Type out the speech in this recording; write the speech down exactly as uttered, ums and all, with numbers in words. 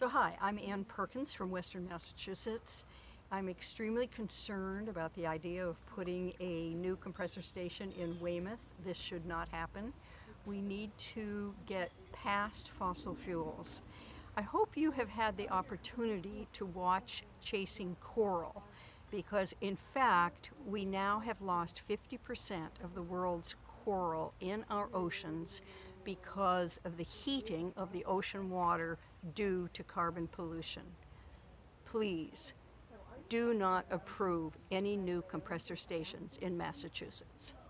So hi, I'm Anne Perkins from Western Massachusetts. I'm extremely concerned about the idea of putting a new compressor station in Weymouth. This should not happen. We need to get past fossil fuels. I hope you have had the opportunity to watch Chasing Coral, because in fact we now have lost fifty percent of the world's coral in our oceans because of the heating of the ocean water due to carbon pollution. Please do not approve any new compressor stations in Massachusetts.